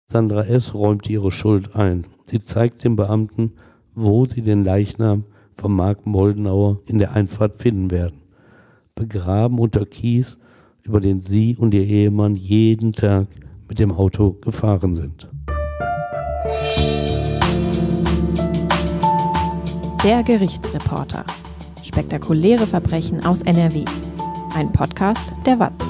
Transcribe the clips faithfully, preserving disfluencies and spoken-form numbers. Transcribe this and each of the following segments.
Sandra S. räumte ihre Schuld ein. Sie zeigt dem Beamten, wo sie den Leichnam von Mark Moldenhauer in der Einfahrt finden werden. Begraben unter Kies, über den sie und ihr Ehemann jeden Tag mit dem Auto gefahren sind. Der Gerichtsreporter. Spektakuläre Verbrechen aus N R W. Ein Podcast der W A Z.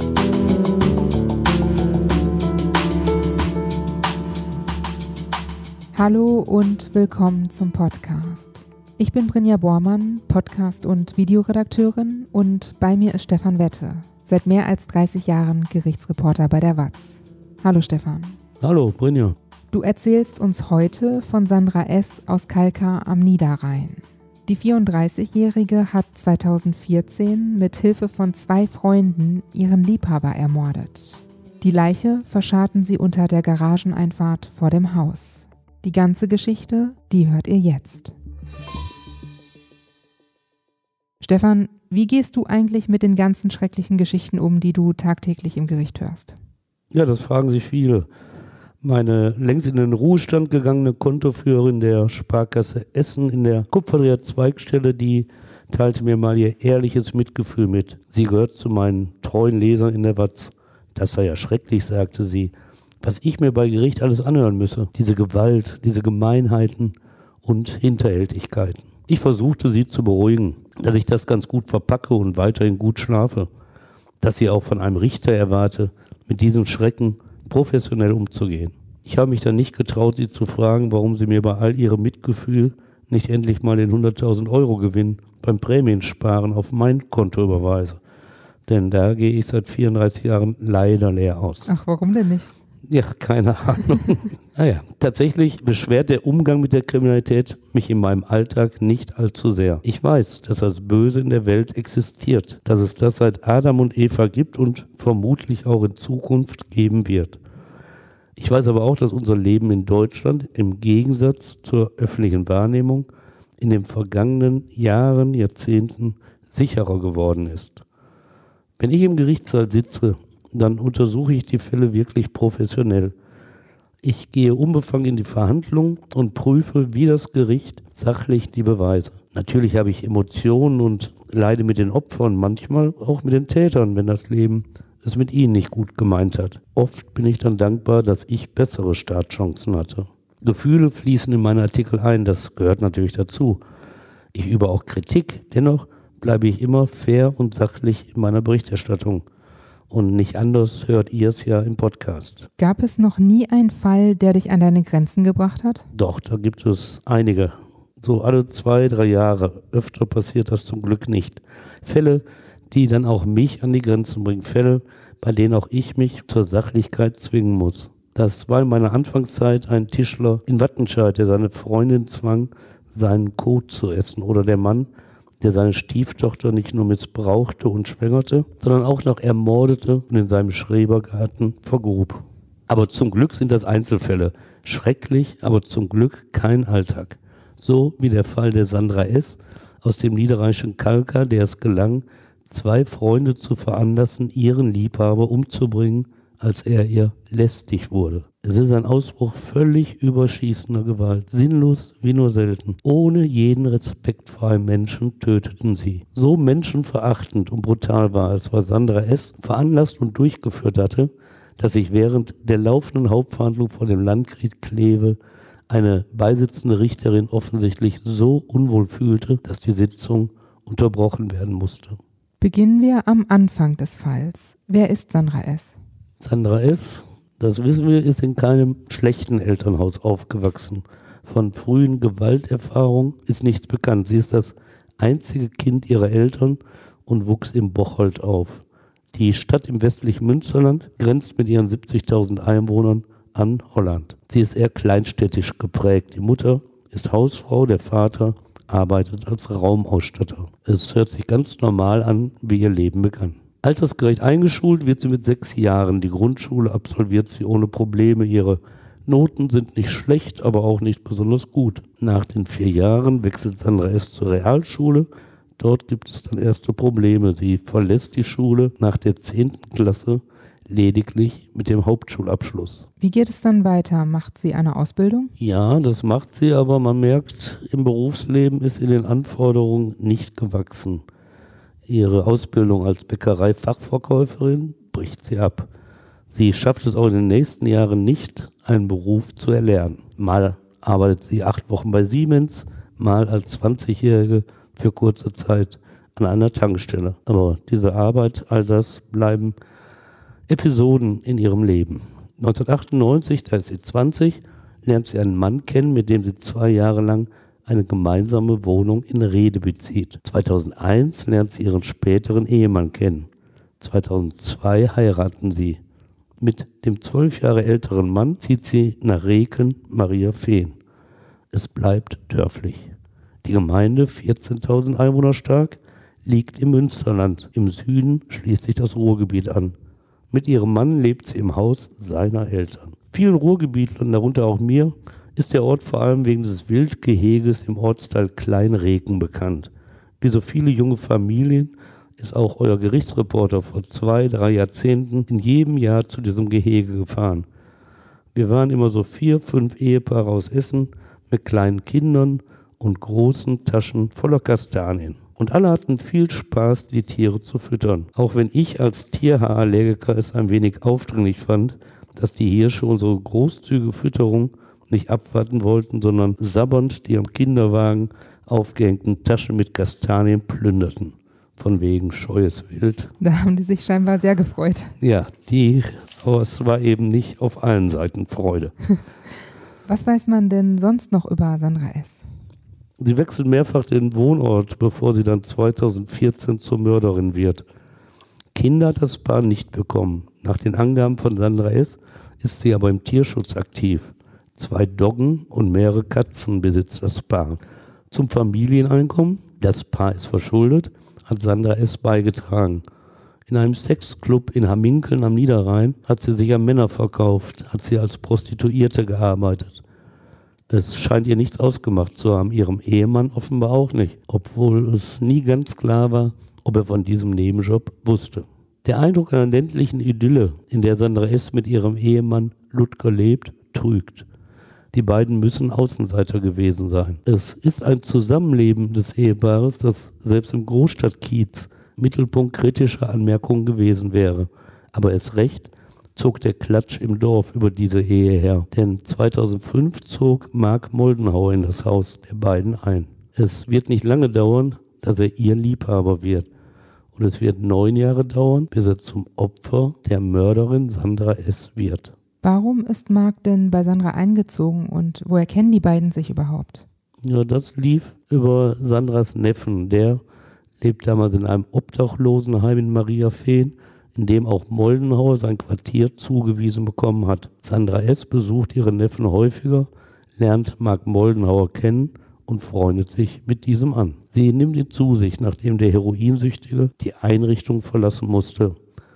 Hallo und willkommen zum Podcast. Ich bin Brinja Bormann, Podcast- und Videoredakteurin, und bei mir ist Stefan Wette, seit mehr als dreißig Jahren Gerichtsreporter bei der W A Z. Hallo Stefan. Hallo Brinja. Du erzählst uns heute von Sandra S. aus Kalkar am Niederrhein. Die vierunddreißigjährige hat zweitausendvierzehn mit Hilfe von zwei Freunden ihren Liebhaber ermordet. Die Leiche verscharrten sie unter der Garageneinfahrt vor dem Haus. Die ganze Geschichte, die hört ihr jetzt. Stefan, wie gehst du eigentlich mit den ganzen schrecklichen Geschichten um, die du tagtäglich im Gericht hörst? Ja, das fragen sich viele. Meine längst in den Ruhestand gegangene Kontoführerin der Sparkasse Essen in der Kupferdreher Zweigstelle, die teilte mir mal ihr ehrliches Mitgefühl mit. Sie gehört zu meinen treuen Lesern in der W A Z. Das sei ja schrecklich, sagte sie, was ich mir bei Gericht alles anhören müsse. Diese Gewalt, diese Gemeinheiten und Hinterhältigkeiten. Ich versuchte sie zu beruhigen, dass ich das ganz gut verpacke und weiterhin gut schlafe. Dass sie auch von einem Richter erwarte, mit diesen Schrecken professionell umzugehen. Ich habe mich dann nicht getraut, sie zu fragen, warum sie mir bei all ihrem Mitgefühl nicht endlich mal den hunderttausend Euro Gewinn beim Prämiensparen auf mein Konto überweise. Denn da gehe ich seit vierunddreißig Jahren leider leer aus. Ach, warum denn nicht? Ja, keine Ahnung. Naja, tatsächlich beschwert der Umgang mit der Kriminalität mich in meinem Alltag nicht allzu sehr. Ich weiß, dass das Böse in der Welt existiert, dass es das seit Adam und Eva gibt und vermutlich auch in Zukunft geben wird. Ich weiß aber auch, dass unser Leben in Deutschland im Gegensatz zur öffentlichen Wahrnehmung in den vergangenen Jahren, Jahrzehnten sicherer geworden ist. Wenn ich im Gerichtssaal sitze, dann untersuche ich die Fälle wirklich professionell. Ich gehe unbefangen in die Verhandlung und prüfe wie das Gericht sachlich die Beweise. Natürlich habe ich Emotionen und leide mit den Opfern, manchmal auch mit den Tätern, wenn das Leben es mit ihnen nicht gut gemeint hat. Oft bin ich dann dankbar, dass ich bessere Startchancen hatte. Gefühle fließen in meine Artikel ein, das gehört natürlich dazu. Ich übe auch Kritik, dennoch bleibe ich immer fair und sachlich in meiner Berichterstattung. Und nicht anders hört ihr es ja im Podcast. Gab es noch nie einen Fall, der dich an deine Grenzen gebracht hat? Doch, da gibt es einige. So alle zwei, drei Jahre. Öfter passiert das zum Glück nicht. Fälle, die dann auch mich an die Grenzen bringen. Fälle, bei denen auch ich mich zur Sachlichkeit zwingen muss. Das war in meiner Anfangszeit ein Tischler in Wattenscheid, der seine Freundin zwang, seinen Kot zu essen. Oder der Mann, der seine Stieftochter nicht nur missbrauchte und schwängerte, sondern auch noch ermordete und in seinem Schrebergarten vergrub. Aber zum Glück sind das Einzelfälle. Schrecklich, aber zum Glück kein Alltag. So wie der Fall der Sandra S. aus dem niederrheinischen Kalkar, der es gelang, zwei Freunde zu veranlassen, ihren Liebhaber umzubringen, als er ihr lästig wurde. Es ist ein Ausbruch völlig überschießender Gewalt, sinnlos wie nur selten. Ohne jeden Respekt vor einem Menschen töteten sie. So menschenverachtend und brutal war es, was Sandra S. veranlasst und durchgeführt hatte, dass sich während der laufenden Hauptverhandlung vor dem Landgericht Kleve eine beisitzende Richterin offensichtlich so unwohl fühlte, dass die Sitzung unterbrochen werden musste. Beginnen wir am Anfang des Falls. Wer ist Sandra S.? Sandra S., das wissen wir, ist in keinem schlechten Elternhaus aufgewachsen. Von frühen Gewalterfahrungen ist nichts bekannt. Sie ist das einzige Kind ihrer Eltern und wuchs in Bocholt auf. Die Stadt im westlichen Münsterland grenzt mit ihren siebzigtausend Einwohnern an Holland. Sie ist eher kleinstädtisch geprägt. Die Mutter ist Hausfrau, der Vater arbeitet als Raumausstatter. Es hört sich ganz normal an, wie ihr Leben begann. Altersgerecht eingeschult wird sie mit sechs Jahren. Die Grundschule absolviert sie ohne Probleme. Ihre Noten sind nicht schlecht, aber auch nicht besonders gut. Nach den vier Jahren wechselt Sandra S. zur Realschule. Dort gibt es dann erste Probleme. Sie verlässt die Schule nach der zehnten Klasse, lediglich mit dem Hauptschulabschluss. Wie geht es dann weiter? Macht sie eine Ausbildung? Ja, das macht sie, aber man merkt, im Berufsleben ist in den Anforderungen nicht gewachsen. Ihre Ausbildung als Bäckerei-Fachverkäuferin bricht sie ab. Sie schafft es auch in den nächsten Jahren nicht, einen Beruf zu erlernen. Mal arbeitet sie acht Wochen bei Siemens, mal als zwanzigjährige für kurze Zeit an einer Tankstelle. Aber diese Arbeit, all das bleiben Episoden in ihrem Leben. neunzehnhundertachtundneunzig, da ist sie zwanzig, lernt sie einen Mann kennen, mit dem sie zwei Jahre lang eine gemeinsame Wohnung in Rede bezieht. zweitausendeins lernt sie ihren späteren Ehemann kennen. zweitausendzwei heiraten sie. Mit dem zwölf Jahre älteren Mann zieht sie nach Reken, Mariafehn. Es bleibt dörflich. Die Gemeinde, vierzehntausend Einwohner stark, liegt im Münsterland. Im Süden schließt sich das Ruhrgebiet an. Mit ihrem Mann lebt sie im Haus seiner Eltern. Vielen Ruhrgebietlern, darunter auch mir, ist der Ort vor allem wegen des Wildgeheges im Ortsteil Kleinreken bekannt. Wie so viele junge Familien ist auch euer Gerichtsreporter vor zwei, drei Jahrzehnten in jedem Jahr zu diesem Gehege gefahren. Wir waren immer so vier, fünf Ehepaare aus Essen mit kleinen Kindern und großen Taschen voller Kastanien. Und alle hatten viel Spaß, die Tiere zu füttern. Auch wenn ich als Tierhaarallergiker es ein wenig aufdringlich fand, dass die Hirsche unsere großzügige Fütterung nicht abwarten wollten, sondern sabbernd die am Kinderwagen aufgehängten Taschen mit Kastanien plünderten. Von wegen scheues Wild. Da haben die sich scheinbar sehr gefreut. Ja, die, aber es war eben nicht auf allen Seiten Freude. Was weiß man denn sonst noch über Sandra S.? Sie wechselt mehrfach den Wohnort, bevor sie dann zweitausendvierzehn zur Mörderin wird. Kinder hat das Paar nicht bekommen. Nach den Angaben von Sandra S. ist sie aber im Tierschutz aktiv. Zwei Doggen und mehrere Katzen besitzt das Paar. Zum Familieneinkommen, das Paar ist verschuldet, hat Sandra S. beigetragen. In einem Sexclub in Hamminkeln am Niederrhein hat sie sich an Männer verkauft, hat sie als Prostituierte gearbeitet. Es scheint ihr nichts ausgemacht zu haben, ihrem Ehemann offenbar auch nicht, obwohl es nie ganz klar war, ob er von diesem Nebenjob wusste. Der Eindruck einer ländlichen Idylle, in der Sandra S. mit ihrem Ehemann Ludger lebt, trügt. Die beiden müssen Außenseiter gewesen sein. Es ist ein Zusammenleben des Ehepaares, das selbst im Großstadtkiez Mittelpunkt kritischer Anmerkungen gewesen wäre. Aber erst recht zog der Klatsch im Dorf über diese Ehe her. Denn zweitausendfünf zog Mark Moldenhauer in das Haus der beiden ein. Es wird nicht lange dauern, dass er ihr Liebhaber wird. Und es wird neun Jahre dauern, bis er zum Opfer der Mörderin Sandra S. wird. Warum ist Mark denn bei Sandra eingezogen und woher kennen die beiden sich überhaupt? Ja, das lief über Sandras Neffen. Der lebt damals in einem Obdachlosenheim in Mariafehn, in dem auch Moldenhauer sein Quartier zugewiesen bekommen hat. Sandra S. besucht ihren Neffen häufiger, lernt Mark Moldenhauer kennen und freundet sich mit diesem an. Sie nimmt ihn zu sich, nachdem der Heroinsüchtige die Einrichtung verlassen musste.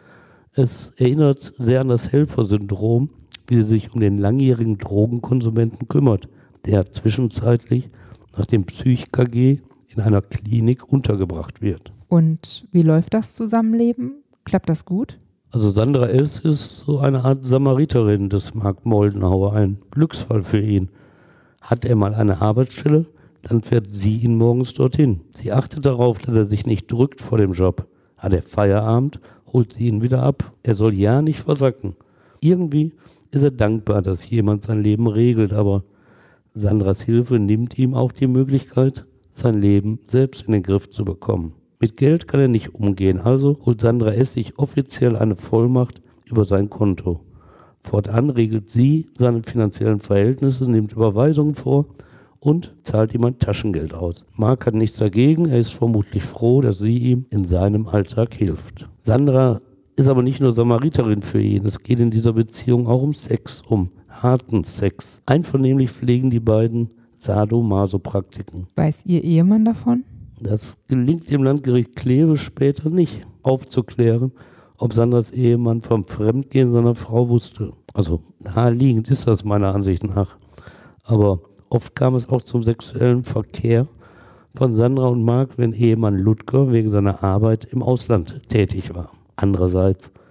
Es erinnert sehr an das Helfersyndrom, wie sie sich um den langjährigen Drogenkonsumenten kümmert, der zwischenzeitlich nach dem Psych-K G in einer Klinik untergebracht wird. Und wie läuft das Zusammenleben? Klappt das gut? Also Sandra S. ist so eine Art Samariterin des Mark Moldenhauer, ein Glücksfall für ihn. Hat er mal eine Arbeitsstelle, dann fährt sie ihn morgens dorthin. Sie achtet darauf, dass er sich nicht drückt vor dem Job. Hat er Feierabend, holt sie ihn wieder ab. Er soll ja nicht versacken. Irgendwie ist er dankbar, dass jemand sein Leben regelt, aber Sandras Hilfe nimmt ihm auch die Möglichkeit, sein Leben selbst in den Griff zu bekommen. Mit Geld kann er nicht umgehen, also holt Sandra S. sich offiziell eine Vollmacht über sein Konto. Fortan regelt sie seine finanziellen Verhältnisse, nimmt Überweisungen vor und zahlt ihm ein Taschengeld aus. Mark hat nichts dagegen, er ist vermutlich froh, dass sie ihm in seinem Alltag hilft. Sandra ist aber nicht nur Samariterin für ihn, es geht in dieser Beziehung auch um Sex, um harten Sex. Einvernehmlich pflegen die beiden Sadomaso-Praktiken. Weiß ihr Ehemann davon? Das gelingt dem Landgericht Kleve später nicht aufzuklären, ob Sandras Ehemann vom Fremdgehen seiner Frau wusste. Also naheliegend ist das meiner Ansicht nach. Aber oft kam es auch zum sexuellen Verkehr von Sandra und Mark, wenn Ehemann Ludger wegen seiner Arbeit im Ausland tätig war. Andererseits,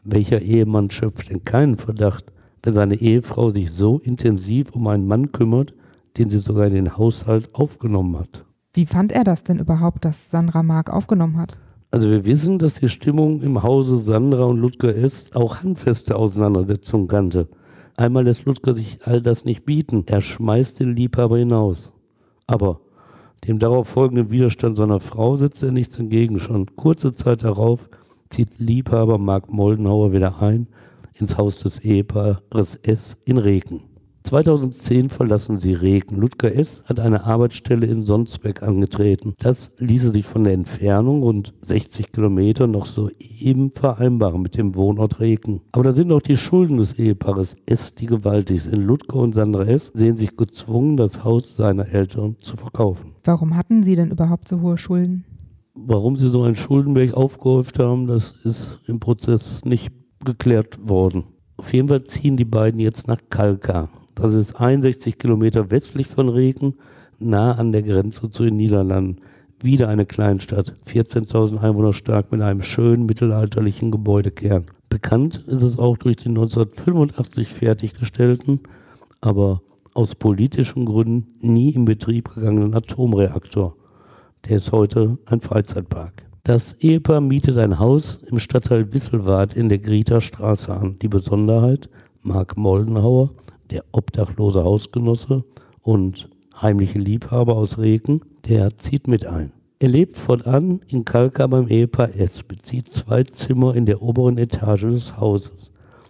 Welcher Ehemann schöpft denn keinen Verdacht, wenn seine Ehefrau sich so intensiv um einen Mann kümmert, den sie sogar in den Haushalt aufgenommen hat? Wie fand er das denn überhaupt, dass Sandra Mark aufgenommen hat? Also wir wissen, dass die Stimmung im Hause Sandra und Ludger S. auch handfeste Auseinandersetzungen kannte. Einmal lässt Ludger sich all das nicht bieten. Er schmeißt den Liebhaber hinaus. Aber dem darauf folgenden Widerstand seiner Frau setzt er nichts entgegen. Schon kurze Zeit darauf zieht Liebhaber Mark Moldenhauer wieder ein ins Haus des Ehepaares S. in Reken. zweitausendzehn verlassen sie Reken. Ludger S. hat eine Arbeitsstelle in Sonsbeck angetreten. Das ließe sich von der Entfernung, rund sechzig Kilometer, noch soeben vereinbaren mit dem Wohnort Reken. Aber da sind auch die Schulden des Ehepaares S., die gewaltig sind. Ludger und Sandra S. sehen sich gezwungen, das Haus seiner Eltern zu verkaufen. Warum hatten sie denn überhaupt so hohe Schulden? Warum sie so einen Schuldenberg aufgehäuft haben, das ist im Prozess nicht geklärt worden. Auf jeden Fall ziehen die beiden jetzt nach Kalkar. Das ist einundsechzig Kilometer westlich von Reken, nah an der Grenze zu den Niederlanden. Wieder eine Kleinstadt, vierzehntausend Einwohner stark mit einem schönen mittelalterlichen Gebäudekern. Bekannt ist es auch durch den neunzehnhundertfünfundachtzig fertiggestellten, aber aus politischen Gründen nie in Betrieb gegangenen Atomreaktor. Der ist heute ein Freizeitpark. Das Ehepaar mietet ein Haus im Stadtteil Wisselwart in der Grieter Straße an. Die Besonderheit, Mark Moldenhauer, der obdachlose Hausgenosse und heimliche Liebhaber aus Reken, der zieht mit ein. Er lebt fortan in Kalkar beim Ehepaar S., bezieht zwei Zimmer in der oberen Etage des Hauses.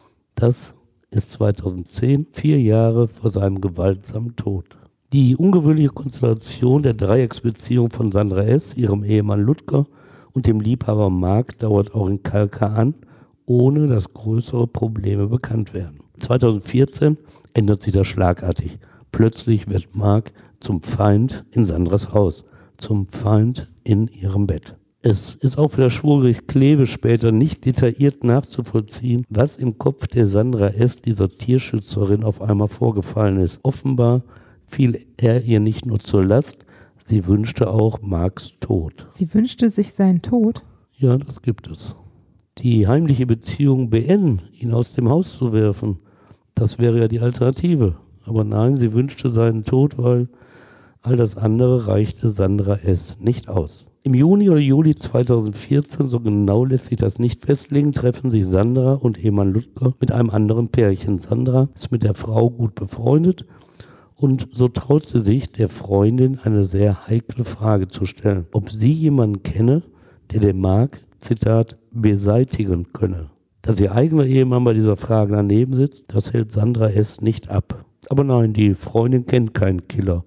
Das ist zweitausendzehn, vier Jahre vor seinem gewaltsamen Tod. Die ungewöhnliche Konstellation der Dreiecksbeziehung von Sandra S., ihrem Ehemann Ludger und dem Liebhaber Mark dauert auch in Kalkar an, ohne dass größere Probleme bekannt werden. zweitausendvierzehn ändert sich das schlagartig. Plötzlich wird Mark zum Feind in Sandras Haus, zum Feind in ihrem Bett. Es ist auch für das Schwurgericht Kleve später nicht detailliert nachzuvollziehen, was im Kopf der Sandra S., dieser Tierschützerin, auf einmal vorgefallen ist. Offenbar fiel er ihr nicht nur zur Last, sie wünschte auch Marks Tod. Sie wünschte sich seinen Tod? Ja, das gibt es. Die heimliche Beziehung beenden, ihn aus dem Haus zu werfen, das wäre ja die Alternative. Aber nein, sie wünschte seinen Tod, weil all das andere reichte Sandra S. nicht aus. Im Juni oder Juli zweitausendvierzehn, so genau lässt sich das nicht festlegen, treffen sich Sandra und Ehemann Ludger mit einem anderen Pärchen. Sandra ist mit der Frau gut befreundet und so traut sie sich, der Freundin eine sehr heikle Frage zu stellen. Ob sie jemanden kenne, der den Mark, Zitat, beseitigen könne. Dass ihr eigener Ehemann bei dieser Frage daneben sitzt, das hält Sandra S. nicht ab. Aber nein, die Freundin kennt keinen Killer.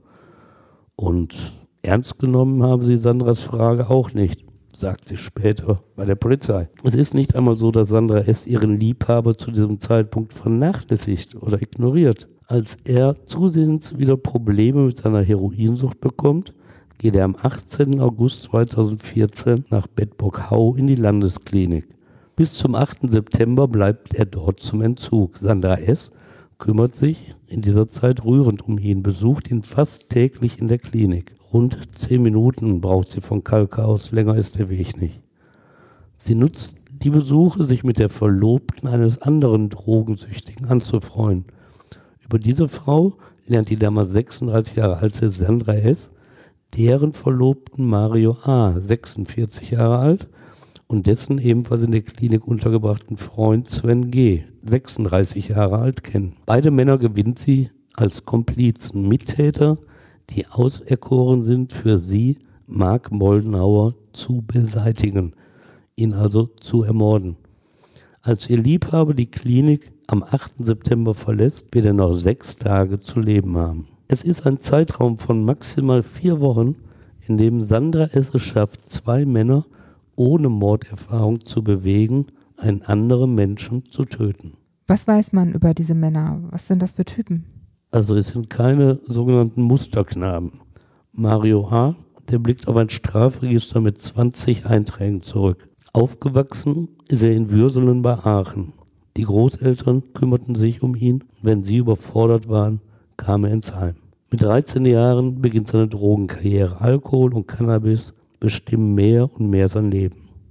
Und ernst genommen haben sie Sandras Frage auch nicht, sagt sie später bei der Polizei. Es ist nicht einmal so, dass Sandra S. ihren Liebhaber zu diesem Zeitpunkt vernachlässigt oder ignoriert. Als er zusehends wieder Probleme mit seiner Heroinsucht bekommt, geht er am achtzehnten August zweitausendvierzehn nach Bedburg-Hau in die Landesklinik. Bis zum achten September bleibt er dort zum Entzug. Sandra S. kümmert sich in dieser Zeit rührend um ihn, besucht ihn fast täglich in der Klinik. Rund zehn Minuten braucht sie von Kalkar aus, länger ist der Weg nicht. Sie nutzt die Besuche, sich mit der Verlobten eines anderen Drogensüchtigen anzufreuen. Über diese Frau lernt die damals sechsunddreißig Jahre alte Sandra S. deren Verlobten Mario A., sechsundvierzig Jahre alt, und dessen ebenfalls in der Klinik untergebrachten Freund Sven G., sechsunddreißig Jahre alt, kennen. Beide Männer gewinnt sie als Komplizen, Mittäter, die auserkoren sind, für sie, Mark Moldenhauer, zu beseitigen, ihn also zu ermorden. Als ihr Liebhaber die Klinik am achten September verlässt, wird er noch sechs Tage zu leben haben. Es ist ein Zeitraum von maximal vier Wochen, in dem Sandra S. es schafft, zwei Männer ohne Morderfahrung zu bewegen, einen anderen Menschen zu töten. Was weiß man über diese Männer? Was sind das für Typen? Also es sind keine sogenannten Musterknaben. Mario A., der blickt auf ein Strafregister mit zwanzig Einträgen zurück. Aufgewachsen ist er in Würselen bei Aachen. Die Großeltern kümmerten sich um ihn. Wenn sie überfordert waren, kam er ins Heim. Mit dreizehn Jahren beginnt seine Drogenkarriere. Alkohol und Cannabis bestimmen mehr und mehr sein Leben.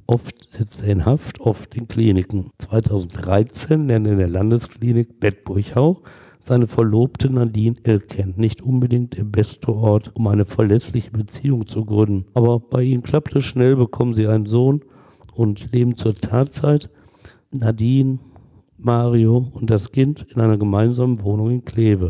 Oft sitzt er in Haft, oft in Kliniken. zweitausenddreizehn lernt er in der Landesklinik Bedburg-Hau seine Verlobte Nadine L. kennen. Nicht unbedingt der beste Ort, um eine verlässliche Beziehung zu gründen. Aber bei ihnen klappt es schnell, bekommen sie einen Sohn und leben zur Tatzeit Nadine, Mario und das Kind in einer gemeinsamen Wohnung in Kleve.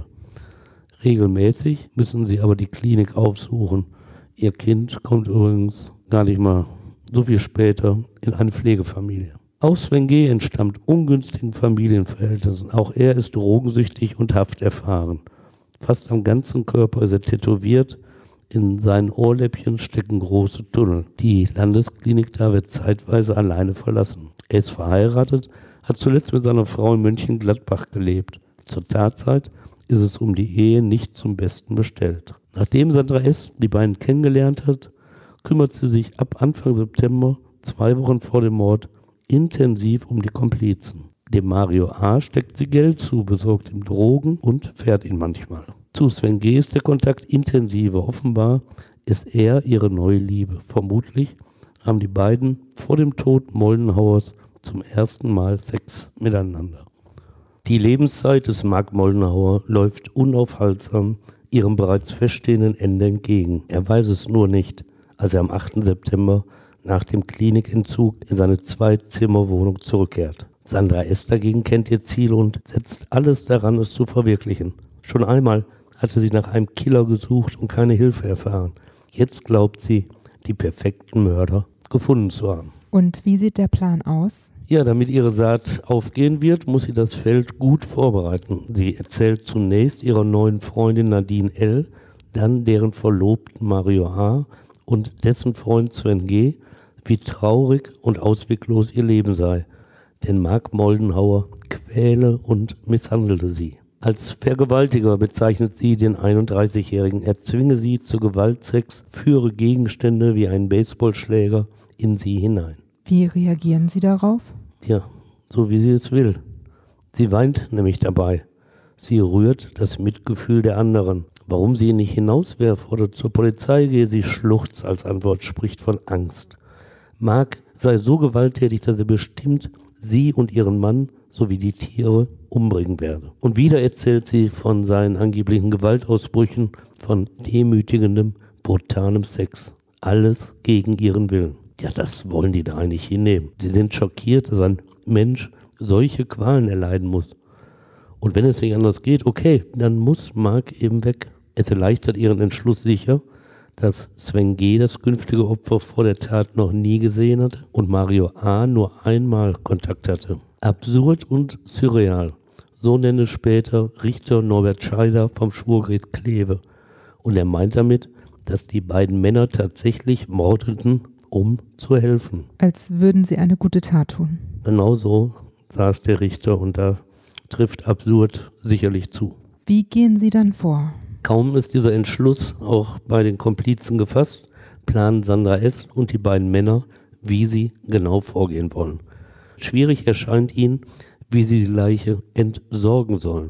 Regelmäßig müssen sie aber die Klinik aufsuchen. Ihr Kind kommt übrigens gar nicht mal so viel später in eine Pflegefamilie. Auch Sven G. entstammt ungünstigen Familienverhältnissen. Auch er ist drogensüchtig und hafterfahren. Fast am ganzen Körper ist er tätowiert. In seinen Ohrläppchen stecken große Tunnel. Die Landesklinik da wird zeitweise alleine verlassen. Er ist verheiratet, hat zuletzt mit seiner Frau in Mönchengladbach gelebt. Zur Tatzeit ist es um die Ehe nicht zum Besten bestellt. Nachdem Sandra S. die beiden kennengelernt hat, kümmert sie sich ab Anfang September, zwei Wochen vor dem Mord, intensiv um die Komplizen. Dem Mario A. steckt sie Geld zu, besorgt ihm Drogen und fährt ihn manchmal. Zu Sven G. ist der Kontakt intensiver. Offenbar ist er ihre neue Liebe. Vermutlich haben die beiden vor dem Tod Moldenhauers zum ersten Mal Sex miteinander. Die Lebenszeit des Mark Moldenhauer läuft unaufhaltsam ihrem bereits feststehenden Ende entgegen. Er weiß es nur nicht, als er am achten September nach dem Klinikentzug in seine Zwei-Zimmer-Wohnung zurückkehrt. Sandra S. dagegen kennt ihr Ziel und setzt alles daran, es zu verwirklichen. Schon einmal hatte sie nach einem Killer gesucht und keine Hilfe erfahren. Jetzt glaubt sie, die perfekten Mörder gefunden zu haben. Und wie sieht der Plan aus? Ja, damit ihre Saat aufgehen wird, muss sie das Feld gut vorbereiten. Sie erzählt zunächst ihrer neuen Freundin Nadine L., dann deren Verlobten Mario A. und dessen Freund Sven G., wie traurig und ausweglos ihr Leben sei. Denn Mark Moldenhauer quäle und misshandelte sie. Als Vergewaltiger bezeichnet sie den einunddreißigjährigen. Er zwinge sie zu Gewaltsex, führe Gegenstände wie einen Baseballschläger in sie hinein. Wie reagieren Sie darauf? Ja, so wie sie es will. Sie weint nämlich dabei. Sie rührt das Mitgefühl der anderen. Warum sie ihn nicht hinauswerfe oder zur Polizei gehe, sie schluchzt als Antwort, spricht von Angst. Mark sei so gewalttätig, dass er bestimmt sie und ihren Mann sowie die Tiere umbringen werde. Und wieder erzählt sie von seinen angeblichen Gewaltausbrüchen, von demütigendem, brutalem Sex. Alles gegen ihren Willen. Ja, das wollen die drei nicht hinnehmen. Sie sind schockiert, dass ein Mensch solche Qualen erleiden muss. Und wenn es nicht anders geht, okay, dann muss Mark eben weg. Es erleichtert ihren Entschluss sicher, dass Sven G. das künftige Opfer vor der Tat noch nie gesehen hat und Mario A. nur einmal Kontakt hatte. Absurd und surreal. So nenne später Richter Norbert Scheider vom Schwurgericht Kleve. Und er meint damit, dass die beiden Männer tatsächlich mordeten, um zu helfen. Als würden sie eine gute Tat tun. Genau so saß der Richter und da trifft absurd sicherlich zu. Wie gehen Sie dann vor? Kaum ist dieser Entschluss auch bei den Komplizen gefasst, planen Sandra S. und die beiden Männer, wie sie genau vorgehen wollen. Schwierig erscheint ihnen, wie sie die Leiche entsorgen sollen.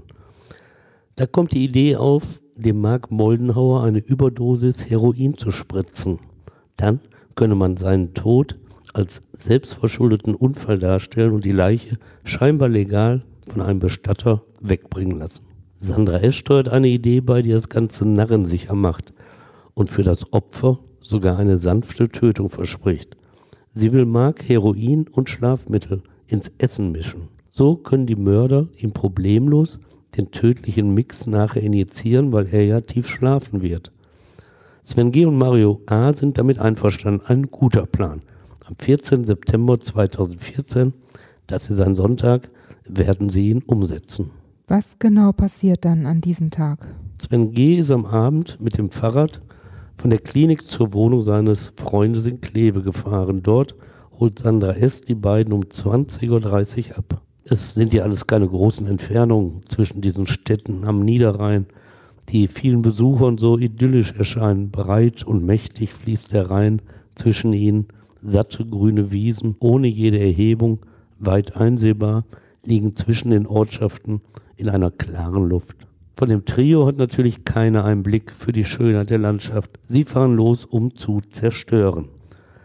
Da kommt die Idee auf, dem Mark Moldenhauer eine Überdosis Heroin zu spritzen. Dann könne man seinen Tod als selbstverschuldeten Unfall darstellen und die Leiche scheinbar legal von einem Bestatter wegbringen lassen. Sandra S. steuert eine Idee bei, die das Ganze narrensicher macht und für das Opfer sogar eine sanfte Tötung verspricht. Sie will Mark Heroin und Schlafmittel ins Essen mischen. So können die Mörder ihm problemlos den tödlichen Mix nachher injizieren, weil er ja tief schlafen wird. Sven G. und Mario A. sind damit einverstanden. Ein guter Plan. Am vierzehnten September zweitausendvierzehn, das ist ein Sonntag, werden sie ihn umsetzen. Was genau passiert dann an diesem Tag? Sven G. ist am Abend mit dem Fahrrad von der Klinik zur Wohnung seines Freundes in Kleve gefahren. Dort holt Sandra S. die beiden um zwanzig Uhr dreißig ab. Es sind ja alles keine großen Entfernungen zwischen diesen Städten am Niederrhein, die vielen Besuchern so idyllisch erscheinen. Breit und mächtig fließt der Rhein zwischen ihnen, satte grüne Wiesen, ohne jede Erhebung, weit einsehbar, liegen zwischen den Ortschaften in einer klaren Luft. Von dem Trio hat natürlich keiner einen Blick für die Schönheit der Landschaft. Sie fahren los, um zu zerstören.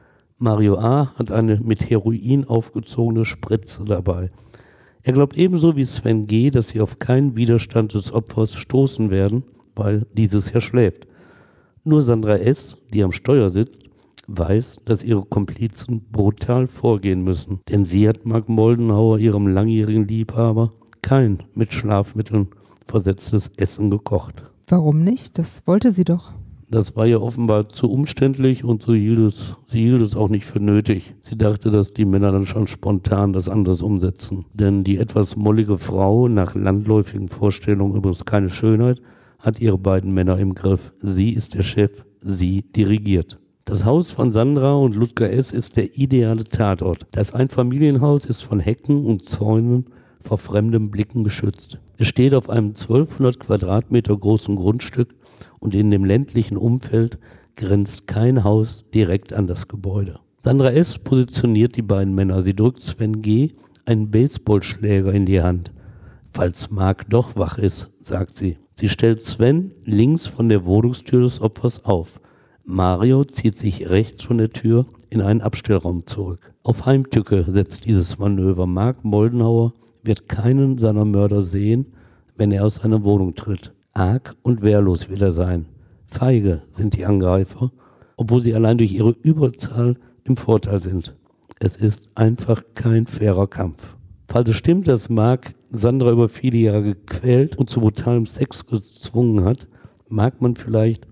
Mario A. hat eine mit Heroin aufgezogene Spritze dabei. Er glaubt ebenso wie Sven G., dass sie auf keinen Widerstand des Opfers stoßen werden, weil dieses ja schläft. Nur Sandra S., die am Steuer sitzt, weiß, dass ihre Komplizen brutal vorgehen müssen. Denn sie hat Mark Moldenhauer, ihrem langjährigen Liebhaber, kein mit Schlafmitteln versetztes Essen gekocht. Warum nicht? Das wollte sie doch. Das war ja offenbar zu umständlich und so hielt es, sie hielt es auch nicht für nötig. Sie dachte, dass die Männer dann schon spontan das anders umsetzen. Denn die etwas mollige Frau, nach landläufigen Vorstellungen übrigens keine Schönheit, hat ihre beiden Männer im Griff. Sie ist der Chef, sie dirigiert. Das Haus von Sandra und Ludger S. ist der ideale Tatort. Das Einfamilienhaus ist von Hecken und Zäunen vor fremden Blicken geschützt. Es steht auf einem zwölfhundert Quadratmeter großen Grundstück und in dem ländlichen Umfeld grenzt kein Haus direkt an das Gebäude. Sandra S. positioniert die beiden Männer. Sie drückt Sven G. einen Baseballschläger in die Hand. Falls Mark doch wach ist, sagt sie. Sie stellt Sven links von der Wohnungstür des Opfers auf. Mario zieht sich rechts von der Tür in einen Abstellraum zurück. Auf Heimtücke setzt dieses Manöver. Mark Moldenhauer wird keinen seiner Mörder sehen, wenn er aus seiner Wohnung tritt. Arg und wehrlos wird er sein. Feige sind die Angreifer, obwohl sie allein durch ihre Überzahl im Vorteil sind. Es ist einfach kein fairer Kampf. Falls es stimmt, dass Mark Sandra über viele Jahre gequält und zu brutalem Sex gezwungen hat, mag man vielleicht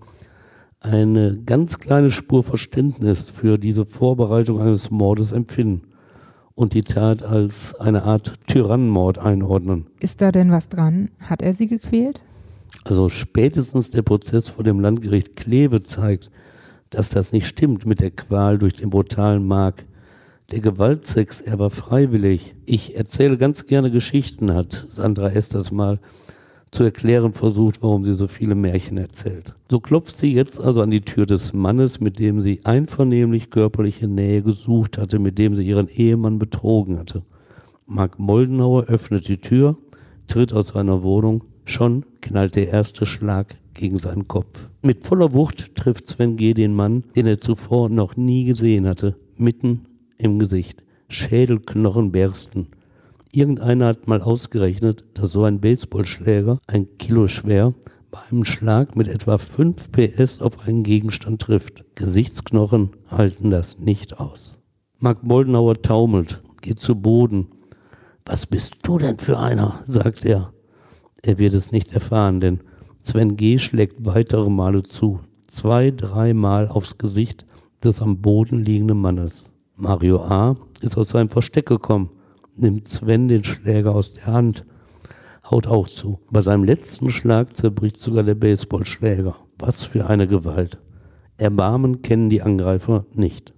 eine ganz kleine Spur Verständnis für diese Vorbereitung eines Mordes empfinden und die Tat als eine Art Tyrannenmord einordnen. Ist da denn was dran? Hat er sie gequält? Also spätestens der Prozess vor dem Landgericht Kleve zeigt, dass das nicht stimmt mit der Qual durch den brutalen Mark. Der Gewaltsex, er war freiwillig. Ich erzähle ganz gerne Geschichten, hat Sandra S. das mal zu erklären versucht, warum sie so viele Märchen erzählt. So klopft sie jetzt also an die Tür des Mannes, mit dem sie einvernehmlich körperliche Nähe gesucht hatte, mit dem sie ihren Ehemann betrogen hatte. Mark Moldenhauer öffnet die Tür, tritt aus seiner Wohnung, schon knallt der erste Schlag gegen seinen Kopf. Mit voller Wucht trifft Sven G. den Mann, den er zuvor noch nie gesehen hatte, mitten im Gesicht. Schädelknochen bersten. Irgendeiner hat mal ausgerechnet, dass so ein Baseballschläger, ein Kilo schwer, bei einem Schlag mit etwa fünf P S auf einen Gegenstand trifft. Gesichtsknochen halten das nicht aus. Mark Moldenhauer taumelt, geht zu Boden. »Was bist du denn für einer?« sagt er. Er wird es nicht erfahren, denn Sven G. schlägt weitere Male zu. Zwei, dreimal aufs Gesicht des am Boden liegenden Mannes. Mario A. ist aus seinem Versteck gekommen, nimmt Sven den Schläger aus der Hand, haut auch zu. Bei seinem letzten Schlag zerbricht sogar der Baseballschläger. Was für eine Gewalt. Erbarmen kennen die Angreifer nicht.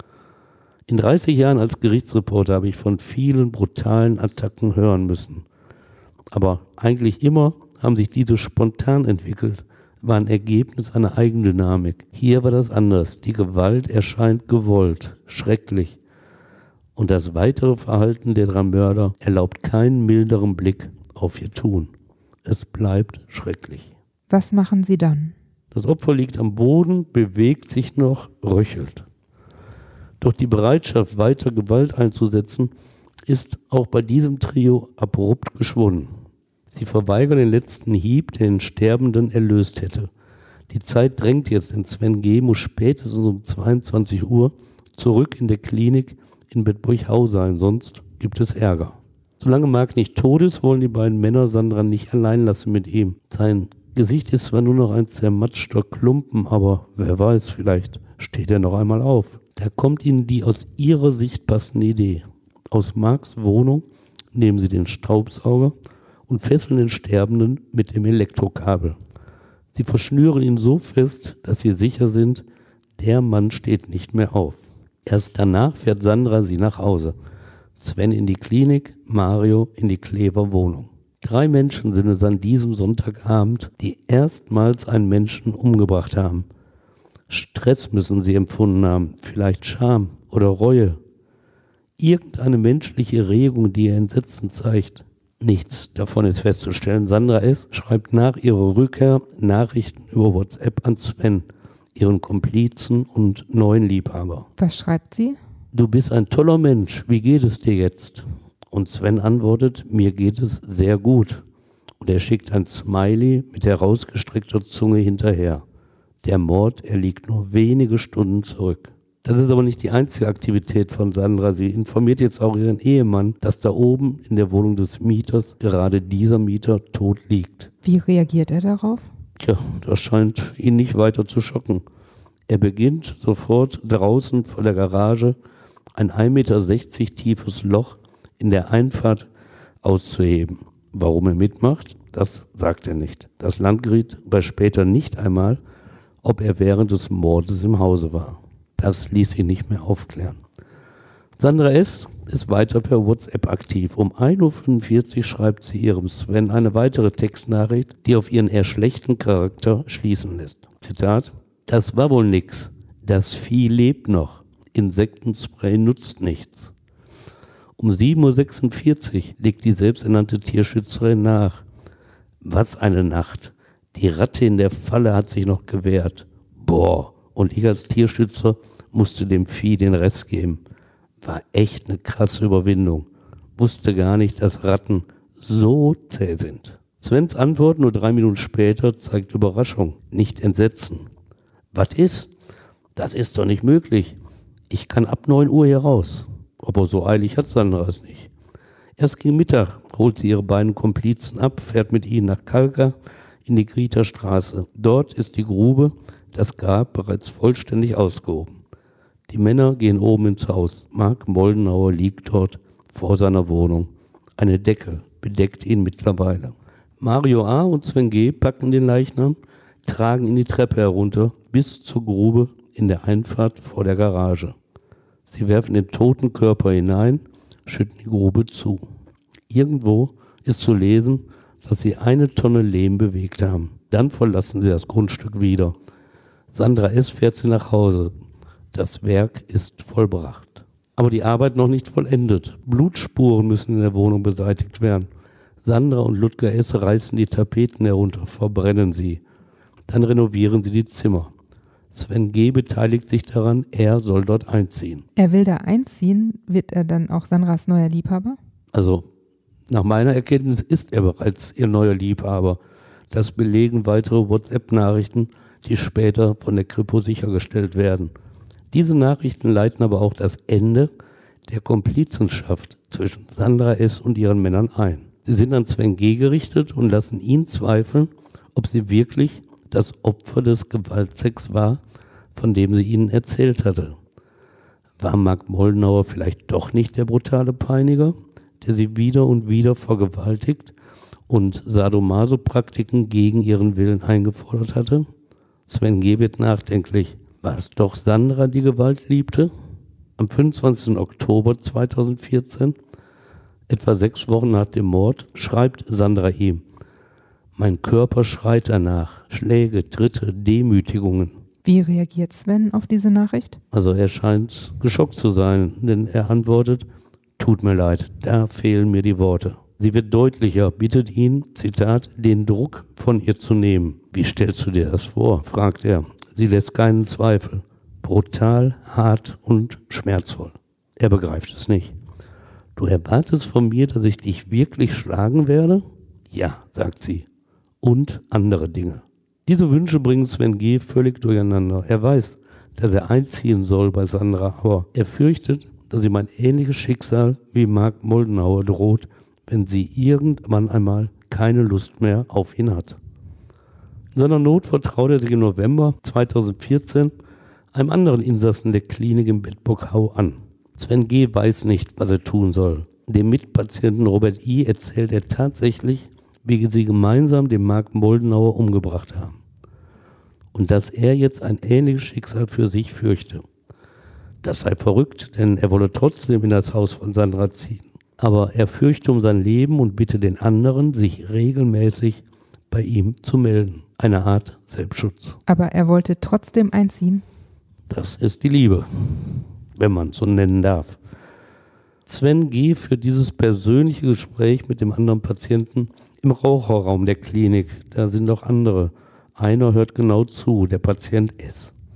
In dreißig Jahren als Gerichtsreporter habe ich von vielen brutalen Attacken hören müssen. Aber eigentlich immer haben sich diese spontan entwickelt, waren Ergebnis einer Eigendynamik. Hier war das anders. Die Gewalt erscheint gewollt, schrecklich. Und das weitere Verhalten der drei Mörder erlaubt keinen milderen Blick auf ihr Tun. Es bleibt schrecklich. Was machen sie dann? Das Opfer liegt am Boden, bewegt sich noch, röchelt. Doch die Bereitschaft, weiter Gewalt einzusetzen, ist auch bei diesem Trio abrupt geschwunden. Sie verweigern den letzten Hieb, der den Sterbenden erlöst hätte. Die Zeit drängt jetzt, denn Sven G. muss spätestens um zweiundzwanzig Uhr zurück in der Klinik in Bedburghau sein, sonst gibt es Ärger. Solange Mark nicht tot ist, wollen die beiden Männer Sandra nicht allein lassen mit ihm. Sein Gesicht ist zwar nur noch ein zermatschter Klumpen, aber wer weiß, vielleicht steht er noch einmal auf. Da kommt ihnen die aus ihrer Sicht passende Idee. Aus Marks Wohnung nehmen sie den Staubsauger und fesseln den Sterbenden mit dem Elektrokabel. Sie verschnüren ihn so fest, dass sie sicher sind, der Mann steht nicht mehr auf. Erst danach fährt Sandra sie nach Hause. Sven in die Klinik, Mario in die Klever Wohnung. Drei Menschen sind es an diesem Sonntagabend, die erstmals einen Menschen umgebracht haben. Stress müssen sie empfunden haben, vielleicht Scham oder Reue. Irgendeine menschliche Regung, die ihr Entsetzen zeigt. Nichts davon ist festzustellen. Sandra S. schreibt nach ihrer Rückkehr Nachrichten über WhatsApp an Sven. ihren Komplizen und neuen Liebhaber. Was schreibt sie? Du bist ein toller Mensch, wie geht es dir jetzt? Und Sven antwortet, mir geht es sehr gut. Und er schickt ein Smiley mit herausgestreckter Zunge hinterher. Der Mord erliegt nur wenige Stunden zurück. Das ist aber nicht die einzige Aktivität von Sandra. Sie informiert jetzt auch ihren Ehemann, dass da oben in der Wohnung des Mieters gerade dieser Mieter tot liegt. Wie reagiert er darauf? Tja, das scheint ihn nicht weiter zu schocken. Er beginnt sofort draußen vor der Garage ein ein Meter sechzig tiefes Loch in der Einfahrt auszuheben. Warum er mitmacht, das sagt er nicht. Das Landgericht weiß später nicht einmal, ob er während des Mordes im Hause war. Das ließ ihn nicht mehr aufklären. Sandra S. ist weiter per WhatsApp aktiv. Um ein Uhr fünfundvierzig schreibt sie ihrem Sven eine weitere Textnachricht, die auf ihren eher schlechten Charakter schließen lässt. Zitat: Das war wohl nix. Das Vieh lebt noch. Insektenspray nutzt nichts. Um sieben Uhr sechsundvierzig legt die selbsternannte Tierschützerin nach. Was eine Nacht. Die Ratte in der Falle hat sich noch gewehrt. Boah, und ich als Tierschützer musste dem Vieh den Rest geben. War echt eine krasse Überwindung. Wusste gar nicht, dass Ratten so zäh sind. Svens Antwort nur drei Minuten später zeigt Überraschung, nicht Entsetzen. Was ist? Das ist doch nicht möglich. Ich kann ab neun Uhr hier raus. Aber so eilig hat Sandra es nicht. Erst gegen Mittag holt sie ihre beiden Komplizen ab, fährt mit ihnen nach Kalka in die Grieter Straße. Dort ist die Grube, das Grab, bereits vollständig ausgehoben. Die Männer gehen oben ins Haus. Mark Moldenhauer liegt dort vor seiner Wohnung. Eine Decke bedeckt ihn mittlerweile. Mario A. und Sven G. packen den Leichnam, tragen ihn die Treppe herunter bis zur Grube in der Einfahrt vor der Garage. Sie werfen den toten Körper hinein, schütten die Grube zu. Irgendwo ist zu lesen, dass sie eine Tonne Lehm bewegt haben. Dann verlassen sie das Grundstück wieder. Sandra S. fährt sie nach Hause. Das Werk ist vollbracht. Aber die Arbeit noch nicht vollendet. Blutspuren müssen in der Wohnung beseitigt werden. Sandra und Ludger S. reißen die Tapeten herunter, verbrennen sie. Dann renovieren sie die Zimmer. Sven G. beteiligt sich daran, er soll dort einziehen. Er will da einziehen, wird er dann auch Sandras neuer Liebhaber? Also nach meiner Erkenntnis ist er bereits ihr neuer Liebhaber. Das belegen weitere WhatsApp-Nachrichten, die später von der Kripo sichergestellt werden. Diese Nachrichten leiten aber auch das Ende der Komplizenschaft zwischen Sandra S. und ihren Männern ein. Sie sind an Sven G. gerichtet und lassen ihn zweifeln, ob sie wirklich das Opfer des Gewaltsex war, von dem sie ihnen erzählt hatte. War Mark Moldenhauer vielleicht doch nicht der brutale Peiniger, der sie wieder und wieder vergewaltigt und Sadomaso-Praktiken gegen ihren Willen eingefordert hatte? Sven G. wird nachdenklich. War es doch Sandra, die Gewalt liebte? Am fünfundzwanzigsten Oktober zweitausendvierzehn, etwa sechs Wochen nach dem Mord, schreibt Sandra ihm: Mein Körper schreit danach. Schläge, Tritte, Demütigungen. Wie reagiert Sven auf diese Nachricht? Also er scheint geschockt zu sein, denn er antwortet: Tut mir leid, da fehlen mir die Worte. Sie wird deutlicher, bittet ihn, Zitat, den Druck von ihr zu nehmen. Wie stellst du dir das vor? Fragt er. Sie lässt keinen Zweifel. Brutal, hart und schmerzvoll. Er begreift es nicht. Du erwartest von mir, dass ich dich wirklich schlagen werde? Ja, sagt sie. Und andere Dinge. Diese Wünsche bringen Sven G. völlig durcheinander. Er weiß, dass er einziehen soll bei Sandra, aber er fürchtet, dass ihm ein ähnliches Schicksal wie Mark Moldenhauer droht, wenn sie irgendwann einmal keine Lust mehr auf ihn hat. In seiner Not vertraut er sich im November zweitausendvierzehn einem anderen Insassen der Klinik in Bedburg-Hau an. Sven G. weiß nicht, was er tun soll. Dem Mitpatienten Robert I. erzählt er tatsächlich, wie sie gemeinsam den Mark Moldenhauer umgebracht haben. Und dass er jetzt ein ähnliches Schicksal für sich fürchte. Das sei verrückt, denn er wolle trotzdem in das Haus von Sandra ziehen. Aber er fürchte um sein Leben und bitte den anderen, sich regelmäßig bei ihm zu melden. Eine Art Selbstschutz. Aber er wollte trotzdem einziehen? Das ist die Liebe, wenn man es so nennen darf. Sven G. führt dieses persönliche Gespräch mit dem anderen Patienten im Raucherraum der Klinik. Da sind auch andere. Einer hört genau zu, der Patient S.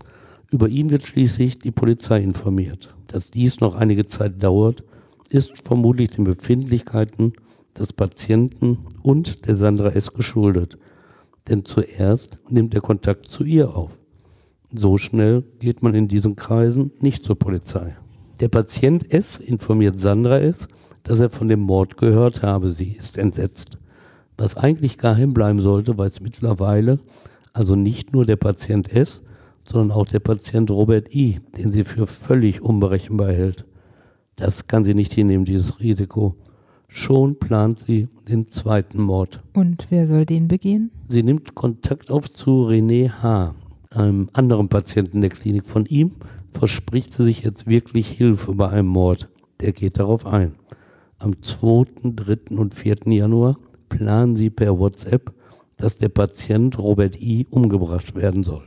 Über ihn wird schließlich die Polizei informiert. Dass dies noch einige Zeit dauert, ist vermutlich den Befindlichkeiten des Patienten und der Sandra S. geschuldet. Denn zuerst nimmt er Kontakt zu ihr auf. So schnell geht man in diesen Kreisen nicht zur Polizei. Der Patient S. informiert Sandra S., dass er von dem Mord gehört habe. Sie ist entsetzt. Was eigentlich geheim bleiben sollte, weiß mittlerweile also nicht nur der Patient S., sondern auch der Patient Robert I., den sie für völlig unberechenbar hält. Das kann sie nicht hinnehmen, dieses Risiko. Schon plant sie den zweiten Mord. Und wer soll den begehen? Sie nimmt Kontakt auf zu René H., einem anderen Patienten der Klinik. Von ihm verspricht sie sich jetzt wirklich Hilfe bei einem Mord. Der geht darauf ein. Am zweiten, dritten und vierten Januar planen sie per WhatsApp, dass der Patient Robert I. umgebracht werden soll.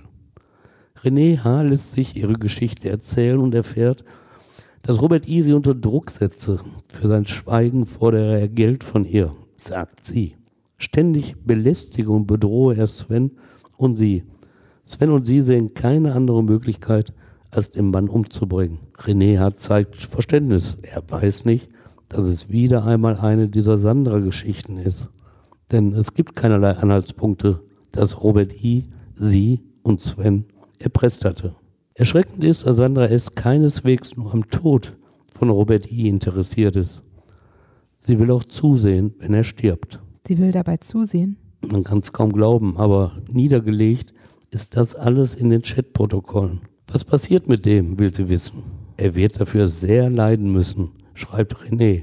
René H. lässt sich ihre Geschichte erzählen und erfährt, dass Robert I. sie unter Druck setze. Für sein Schweigen fordere er Geld von ihr, sagt sie. Ständig belästige und bedrohe er Sven und sie. Sven und sie sehen keine andere Möglichkeit, als den Mann umzubringen. René H. zeigt Verständnis. Er weiß nicht, dass es wieder einmal eine dieser Sandra-Geschichten ist. Denn es gibt keinerlei Anhaltspunkte, dass Robert I. sie und Sven erpresst hatte. Erschreckend ist, dass Sandra S. keineswegs nur am Tod von Robert I. interessiert ist. Sie will auch zusehen, wenn er stirbt. Sie will dabei zusehen? Man kann es kaum glauben, aber niedergelegt ist das alles in den Chatprotokollen. Was passiert mit dem, will sie wissen. Er wird dafür sehr leiden müssen, schreibt René.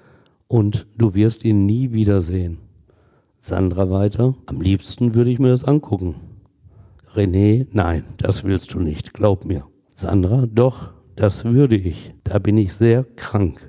Und du wirst ihn nie wiedersehen. Sandra weiter, am liebsten würde ich mir das angucken. René, nein, das willst du nicht, glaub mir. Sandra, doch, das würde ich. Da bin ich sehr krank.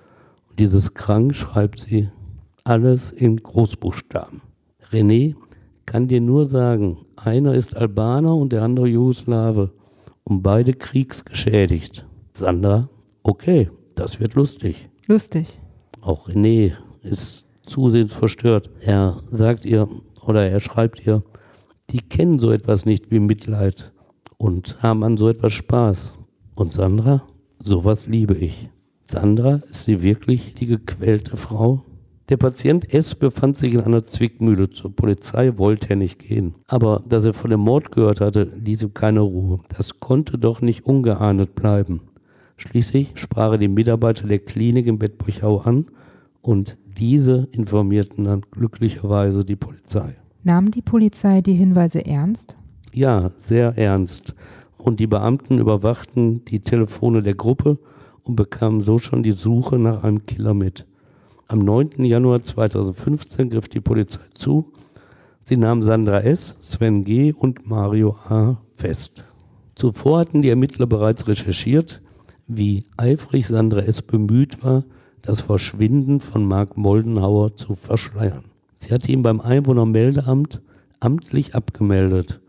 Und dieses krank schreibt sie alles in Großbuchstaben. René kann dir nur sagen, einer ist Albaner und der andere Jugoslawe und beide kriegsgeschädigt. Sandra, okay, das wird lustig. Lustig. Auch René ist zusehends verstört. Er sagt ihr oder er schreibt ihr, die kennen so etwas nicht wie Mitleid und haben an so etwas Spaß. Und Sandra, sowas liebe ich. Sandra, ist sie wirklich die gequälte Frau? Der Patient S. befand sich in einer Zwickmühle. Zur Polizei wollte er nicht gehen. Aber dass er von dem Mord gehört hatte, ließ ihm keine Ruhe. Das konnte doch nicht ungeahndet bleiben. Schließlich sprach er die Mitarbeiter der Klinik in Bad Bürchau an und diese informierten dann glücklicherweise die Polizei. Nahm die Polizei die Hinweise ernst? Ja, sehr ernst. Und die Beamten überwachten die Telefone der Gruppe und bekamen so schon die Suche nach einem Killer mit. Am neunten Januar zweitausendfünfzehn griff die Polizei zu. Sie nahm Sandra S., Sven G. und Mario A. fest. Zuvor hatten die Ermittler bereits recherchiert, wie eifrig Sandra S. bemüht war, das Verschwinden von Mark Moldenhauer zu verschleiern. Sie hatte ihn beim Einwohnermeldeamt amtlich abgemeldet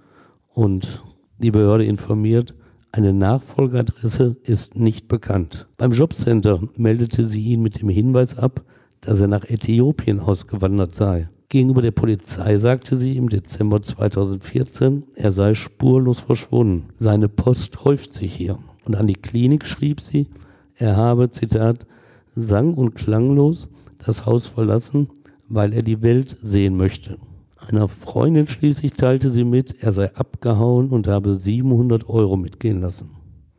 und die Behörde informiert, eine Nachfolgeadresse ist nicht bekannt. Beim Jobcenter meldete sie ihn mit dem Hinweis ab, dass er nach Äthiopien ausgewandert sei. Gegenüber der Polizei sagte sie im Dezember zweitausendvierzehn, er sei spurlos verschwunden. Seine Post häuft sich hier. Und an die Klinik schrieb sie, er habe, Zitat, sang- und klanglos das Haus verlassen, weil er die Welt sehen möchte. Einer Freundin schließlich teilte sie mit, er sei abgehauen und habe siebenhundert Euro mitgehen lassen.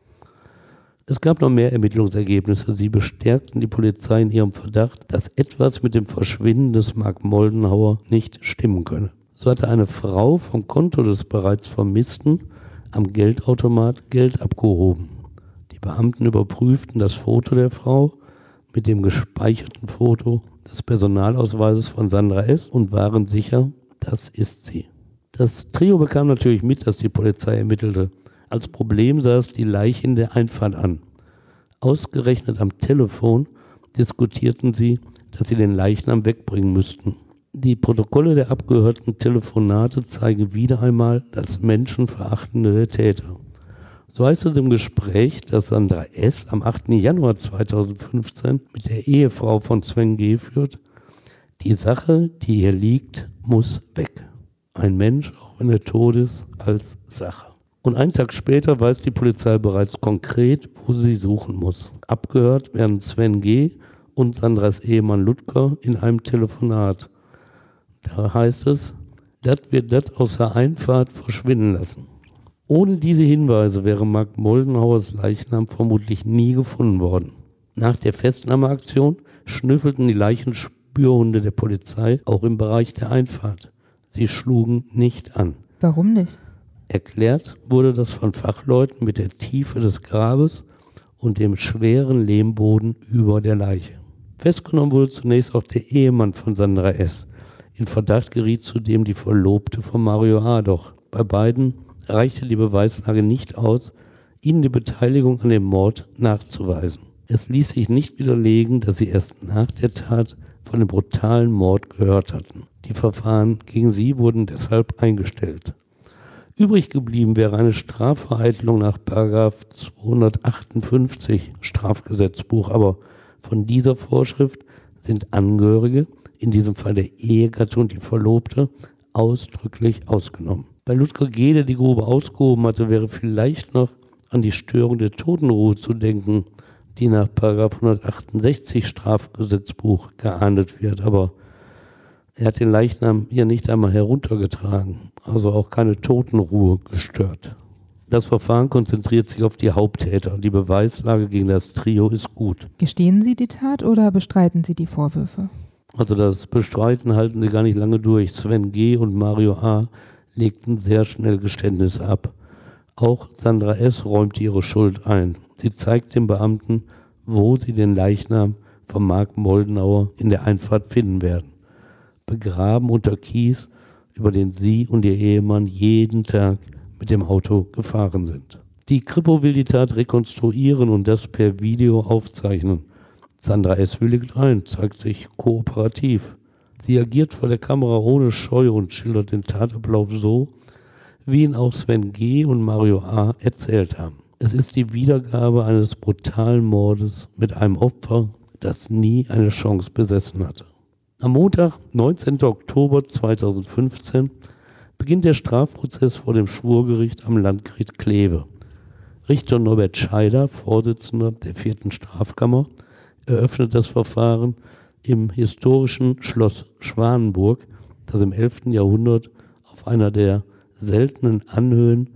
Es gab noch mehr Ermittlungsergebnisse. Sie bestärkten die Polizei in ihrem Verdacht, dass etwas mit dem Verschwinden des Mark Moldenhauer nicht stimmen könne. So hatte eine Frau vom Konto des bereits Vermissten am Geldautomat Geld abgehoben. Die Beamten überprüften das Foto der Frau mit dem gespeicherten Foto des Personalausweises von Sandra S. und waren sicher, das ist sie. Das Trio bekam natürlich mit, dass die Polizei ermittelte. Als Problem sah es die Leiche in der Einfahrt an. Ausgerechnet am Telefon diskutierten sie, dass sie den Leichnam wegbringen müssten. Die Protokolle der abgehörten Telefonate zeigen wieder einmal das Menschenverachtende der Täter. So heißt es im Gespräch, das Sandra S. am achten Januar zweitausendfünfzehn mit der Ehefrau von Sven G. führt. Die Sache, die hier liegt, muss weg. Ein Mensch, auch wenn er tot ist, als Sache. Und einen Tag später weiß die Polizei bereits konkret, wo sie suchen muss. Abgehört werden Sven G. und Sandras Ehemann Ludger in einem Telefonat. Da heißt es, das wird das aus der Einfahrt verschwinden lassen. Ohne diese Hinweise wäre Mark Moldenhauers Leichnam vermutlich nie gefunden worden. Nach der Festnahmeaktion schnüffelten die Leichenspürhunde der Polizei auch im Bereich der Einfahrt. Sie schlugen nicht an. Warum nicht? Erklärt wurde das von Fachleuten mit der Tiefe des Grabes und dem schweren Lehmboden über der Leiche. Festgenommen wurde zunächst auch der Ehemann von Sandra S. In Verdacht geriet zudem die Verlobte von Mario A. Doch bei beiden reichte die Beweislage nicht aus, ihnen die Beteiligung an dem Mord nachzuweisen. Es ließ sich nicht widerlegen, dass sie erst nach der Tat von dem brutalen Mord gehört hatten. Die Verfahren gegen sie wurden deshalb eingestellt. Übrig geblieben wäre eine Strafvereitelung nach Paragraph zweihundertachtundfünfzig Strafgesetzbuch, aber von dieser Vorschrift sind Angehörige, in diesem Fall der Ehegatte und die Verlobte, ausdrücklich ausgenommen. Bei Ludger G., der die Grube ausgehoben hatte, wäre vielleicht noch an die Störung der Totenruhe zu denken, die nach Paragraph hundertachtundsechzig Strafgesetzbuch geahndet wird, aber er hat den Leichnam hier nicht einmal heruntergetragen, also auch keine Totenruhe gestört. Das Verfahren konzentriert sich auf die Haupttäter. Die Beweislage gegen das Trio ist gut. Gestehen Sie die Tat oder bestreiten Sie die Vorwürfe? Also das Bestreiten halten sie gar nicht lange durch. Sven G. und Mario A. legten sehr schnell Geständnisse ab. Auch Sandra S. räumte ihre Schuld ein. Sie zeigt den Beamten, wo sie den Leichnam von Mark Moldenhauer in der Einfahrt finden werden. Begraben unter Kies, über den sie und ihr Ehemann jeden Tag mit dem Auto gefahren sind. Die Kripo will die Tat rekonstruieren und das per Video aufzeichnen. Sandra S. willigt ein, zeigt sich kooperativ. Sie agiert vor der Kamera ohne Scheu und schildert den Tatablauf so, wie ihn auch Sven G. und Mario A. erzählt haben. Es ist die Wiedergabe eines brutalen Mordes mit einem Opfer, das nie eine Chance besessen hatte. Am Montag, neunzehnten Oktober zweitausendfünfzehn, beginnt der Strafprozess vor dem Schwurgericht am Landgericht Kleve. Richter Norbert Scheider, Vorsitzender der vierten Strafkammer, eröffnet das Verfahren im historischen Schloss Schwanenburg, das im elften Jahrhundert auf einer der seltenen Anhöhen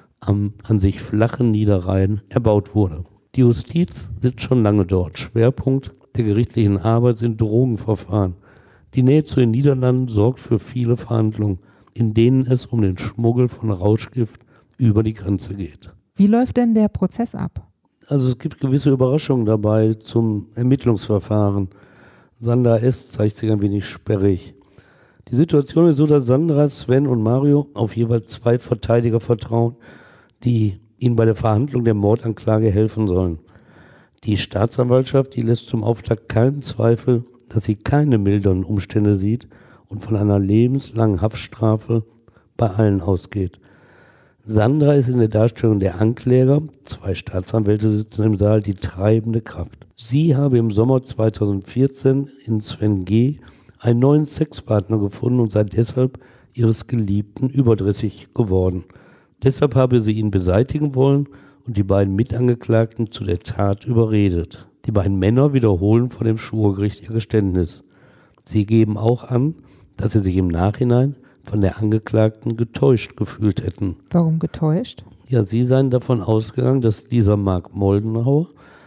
am an sich flachen Niederrhein erbaut wurde. Die Justiz sitzt schon lange dort. Schwerpunkt der gerichtlichen Arbeit sind Drogenverfahren. Die Nähe zu den Niederlanden sorgt für viele Verhandlungen, in denen es um den Schmuggel von Rauschgift über die Grenze geht. Wie läuft denn der Prozess ab? Also es gibt gewisse Überraschungen dabei zum Ermittlungsverfahren. Sandra S. zeigt sich ein wenig sperrig. Die Situation ist so, dass Sandra, Sven und Mario auf jeweils zwei Verteidiger vertrauen, die ihnen bei der Verhandlung der Mordanklage helfen sollen. Die Staatsanwaltschaft, die lässt zum Auftakt keinen Zweifel, dass sie keine milderen Umstände sieht und von einer lebenslangen Haftstrafe bei allen ausgeht. Sandra ist in der Darstellung der Ankläger, zwei Staatsanwälte sitzen im Saal, die treibende Kraft. Sie habe im Sommer zweitausendvierzehn in Sven G. einen neuen Sexpartner gefunden und sei deshalb ihres Geliebten überdrüssig geworden. Deshalb habe sie ihn beseitigen wollen und die beiden Mitangeklagten zu der Tat überredet. Die beiden Männer wiederholen vor dem Schwurgericht ihr Geständnis. Sie geben auch an, dass sie sich im Nachhinein von der Angeklagten getäuscht gefühlt hätten. Warum getäuscht? Ja, sie seien davon ausgegangen, dass dieser Mark Moldenhauer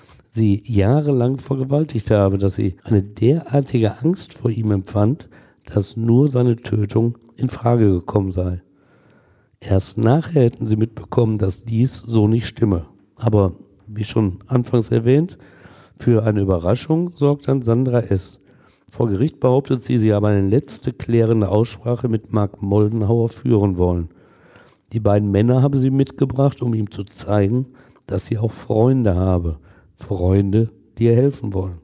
sie jahrelang vergewaltigt habe, dass sie eine derartige Angst vor ihm empfand, dass nur seine Tötung in Frage gekommen sei. Erst nachher hätten sie mitbekommen, dass dies so nicht stimme. Aber wie schon anfangs erwähnt, für eine Überraschung sorgt dann Sandra S. Vor Gericht behauptet sie, sie habe eine letzte klärende Aussprache mit Mark Moldenhauer führen wollen. Die beiden Männer habe sie mitgebracht, um ihm zu zeigen, dass sie auch Freunde habe. Freunde, die ihr helfen wollen.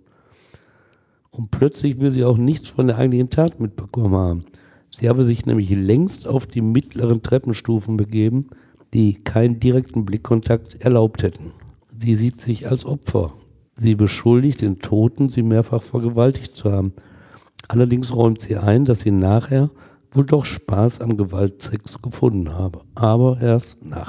Und plötzlich will sie auch nichts von der eigentlichen Tat mitbekommen haben. Sie habe sich nämlich längst auf die mittleren Treppenstufen begeben, die keinen direkten Blickkontakt erlaubt hätten. Sie sieht sich als Opfer. Sie beschuldigt den Toten, sie mehrfach vergewaltigt zu haben. Allerdings räumt sie ein, dass sie nachher wohl doch Spaß am Gewaltsex gefunden habe. Aber erst nachher.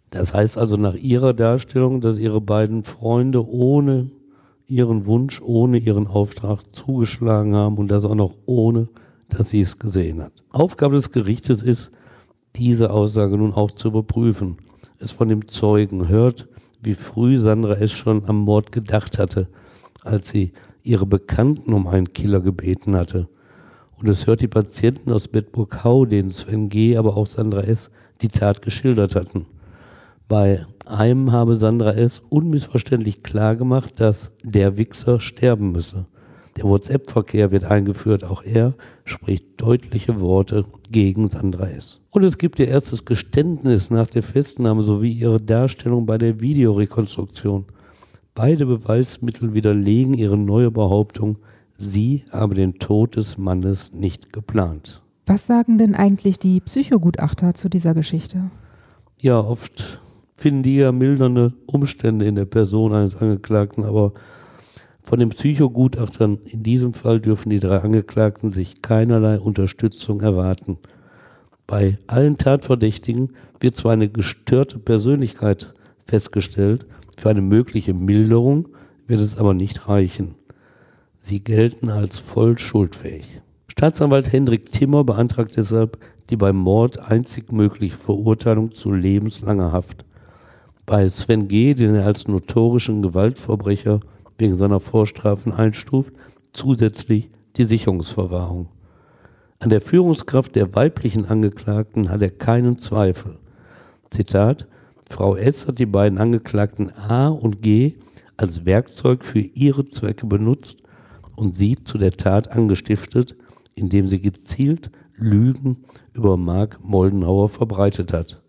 Das heißt also nach ihrer Darstellung, dass ihre beiden Freunde ohne ihren Wunsch, ohne ihren Auftrag zugeschlagen haben und das auch noch ohne, dass sie es gesehen hat. Aufgabe des Gerichtes ist, diese Aussage nun auch zu überprüfen. Es von dem Zeugen hört, wie früh Sandra S. schon am Mord gedacht hatte, als sie ihre Bekannten um einen Killer gebeten hatte. Und es hört die Patienten aus Bedburg-Hau, denen Sven G., aber auch Sandra S. die Tat geschildert hatten. Bei einem habe Sandra S. unmissverständlich klargemacht, dass der Wichser sterben müsse. Der WhatsApp-Verkehr wird eingeführt, auch er spricht deutliche Worte gegen Sandra S. Und es gibt ihr erstes Geständnis nach der Festnahme sowie ihre Darstellung bei der Videorekonstruktion. Beide Beweismittel widerlegen ihre neue Behauptung, sie habe den Tod des Mannes nicht geplant. Was sagen denn eigentlich die Psychogutachter zu dieser Geschichte? Ja, oft finden die ja mildernde Umstände in der Person eines Angeklagten, aber von den Psychogutachtern in diesem Fall dürfen die drei Angeklagten sich keinerlei Unterstützung erwarten. Bei allen Tatverdächtigen wird zwar eine gestörte Persönlichkeit festgestellt, für eine mögliche Milderung wird es aber nicht reichen. Sie gelten als voll schuldfähig. Staatsanwalt Hendrik Timmer beantragt deshalb die beim Mord einzig mögliche Verurteilung zu lebenslanger Haft. Bei Sven G., den er als notorischen Gewaltverbrecher wegen seiner Vorstrafen einstuft, zusätzlich die Sicherungsverwahrung. An der Führungskraft der weiblichen Angeklagten hat er keinen Zweifel. Zitat: Frau S. hat die beiden Angeklagten A und G als Werkzeug für ihre Zwecke benutzt und sie zu der Tat angestiftet, indem sie gezielt Lügen über Mark Moldenhauer verbreitet hat.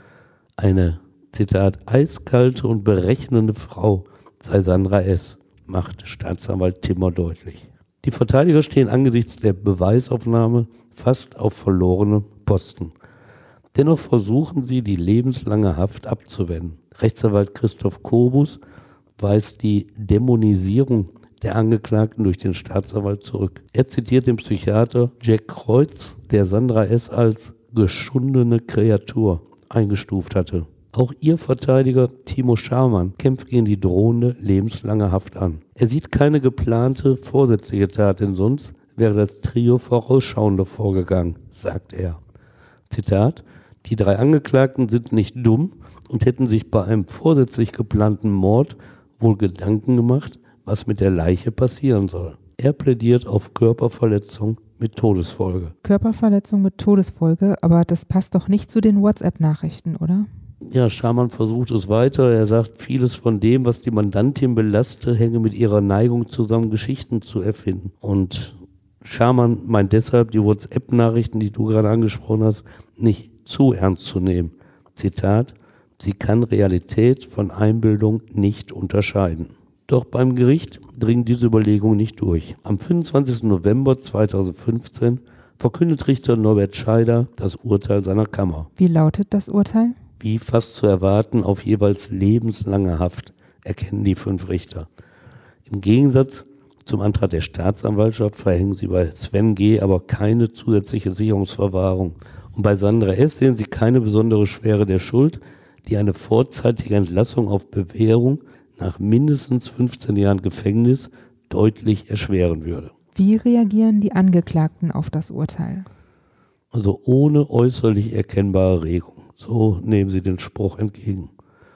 Eine, Zitat, eiskalte und berechnende Frau sei Sandra S., macht Staatsanwalt Timmer deutlich. Die Verteidiger stehen angesichts der Beweisaufnahme fast auf verlorene Posten. Dennoch versuchen sie, die lebenslange Haft abzuwenden. Rechtsanwalt Christoph Kobus weist die Dämonisierung der Angeklagten durch den Staatsanwalt zurück. Er zitiert den Psychiater Jack Kreuz, der Sandra S. als geschundene Kreatur eingestuft hatte. Auch ihr Verteidiger Timo Scharmann kämpft gegen die drohende lebenslange Haft an. Er sieht keine geplante vorsätzliche Tat, denn sonst wäre das Trio vorausschauender vorgegangen, sagt er. Zitat: Die drei Angeklagten sind nicht dumm und hätten sich bei einem vorsätzlich geplanten Mord wohl Gedanken gemacht, was mit der Leiche passieren soll. Er plädiert auf Körperverletzung mit Todesfolge. Körperverletzung mit Todesfolge, aber das passt doch nicht zu den WhatsApp-Nachrichten, oder? Ja, Scharmann versucht es weiter. Er sagt, vieles von dem, was die Mandantin belaste, hänge mit ihrer Neigung zusammen, Geschichten zu erfinden. Und Scharmann meint deshalb, die WhatsApp-Nachrichten, die du gerade angesprochen hast, nicht zu ernst zu nehmen. Zitat: Sie kann Realität von Einbildung nicht unterscheiden. Doch beim Gericht dringen diese Überlegungen nicht durch. Am fünfundzwanzigsten November zweitausendfünfzehn verkündet Richter Norbert Scheider das Urteil seiner Kammer. Wie lautet das Urteil? Wie fast zu erwarten, auf jeweils lebenslange Haft, erkennen die fünf Richter. Im Gegensatz zum Antrag der Staatsanwaltschaft verhängen sie bei Sven G. aber keine zusätzliche Sicherungsverwahrung. Und bei Sandra S. sehen sie keine besondere Schwere der Schuld, die eine vorzeitige Entlassung auf Bewährung nach mindestens fünfzehn Jahren Gefängnis deutlich erschweren würde. Wie reagieren die Angeklagten auf das Urteil? Also ohne äußerlich erkennbare Regung. So nehmen sie den Spruch entgegen.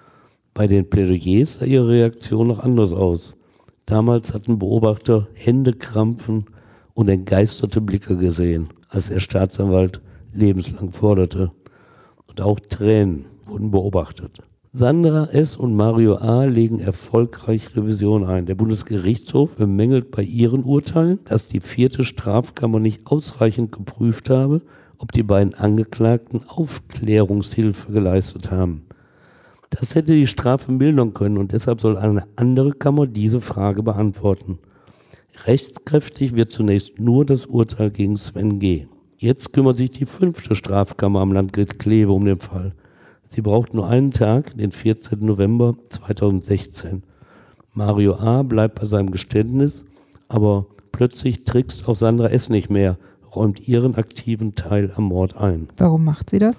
Bei den Plädoyers sah ihre Reaktion noch anders aus. Damals hatten Beobachter Händekrampfen und entgeisterte Blicke gesehen, als der Staatsanwalt lebenslang forderte. Und auch Tränen wurden beobachtet. Sandra S. und Mario A. legen erfolgreich Revision ein. Der Bundesgerichtshof bemängelt bei ihren Urteilen, dass die vierte Strafkammer nicht ausreichend geprüft habe, ob die beiden Angeklagten Aufklärungshilfe geleistet haben. Das hätte die Strafe mildern können und deshalb soll eine andere Kammer diese Frage beantworten. Rechtskräftig wird zunächst nur das Urteil gegen Sven G. Jetzt kümmert sich die fünfte Strafkammer am Landgericht Kleve um den Fall. Sie braucht nur einen Tag, den vierzehnten November zweitausendsechzehn. Mario A. bleibt bei seinem Geständnis, aber plötzlich trickst auch Sandra S. nicht mehr, räumt ihren aktiven Teil am Mord ein. Warum macht sie das?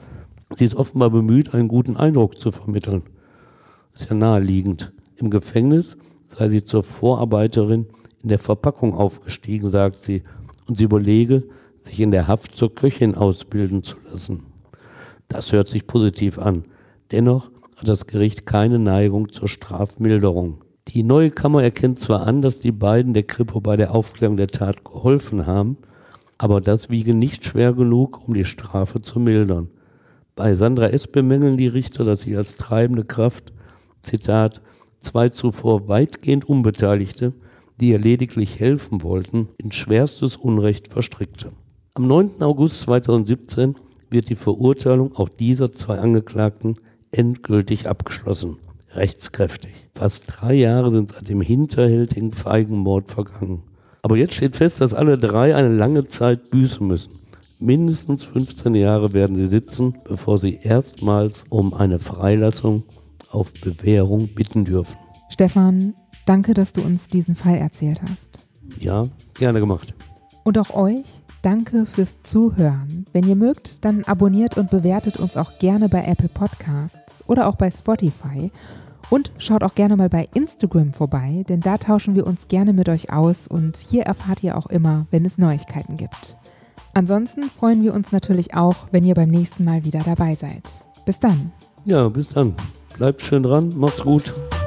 Sie ist offenbar bemüht, einen guten Eindruck zu vermitteln. Ist ja naheliegend. Im Gefängnis sei sie zur Vorarbeiterin in der Verpackung aufgestiegen, sagt sie, und sie überlege, sich in der Haft zur Köchin ausbilden zu lassen. Das hört sich positiv an. Dennoch hat das Gericht keine Neigung zur Strafmilderung. Die neue Kammer erkennt zwar an, dass die beiden der Kripo bei der Aufklärung der Tat geholfen haben, aber das wiege nicht schwer genug, um die Strafe zu mildern. Bei Sandra S. bemängeln die Richter, dass sie als treibende Kraft, Zitat, zwei zuvor weitgehend Unbeteiligte, die ihr lediglich helfen wollten, in schwerstes Unrecht verstrickte. Am neunten August zweitausendsiebzehn wird die Verurteilung auch dieser zwei Angeklagten endgültig abgeschlossen. Rechtskräftig. Fast drei Jahre sind seit dem hinterhältigen Feigenmord vergangen. Aber jetzt steht fest, dass alle drei eine lange Zeit büßen müssen. Mindestens fünfzehn Jahre werden sie sitzen, bevor sie erstmals um eine Freilassung auf Bewährung bitten dürfen. Stefan, danke, dass du uns diesen Fall erzählt hast. Ja, gerne gemacht. Und auch euch, danke fürs Zuhören. Wenn ihr mögt, dann abonniert und bewertet uns auch gerne bei Apple Podcasts oder auch bei Spotify. Und schaut auch gerne mal bei Instagram vorbei, denn da tauschen wir uns gerne mit euch aus und hier erfahrt ihr auch immer, wenn es Neuigkeiten gibt. Ansonsten freuen wir uns natürlich auch, wenn ihr beim nächsten Mal wieder dabei seid. Bis dann. Ja, bis dann. Bleibt schön dran, macht's gut.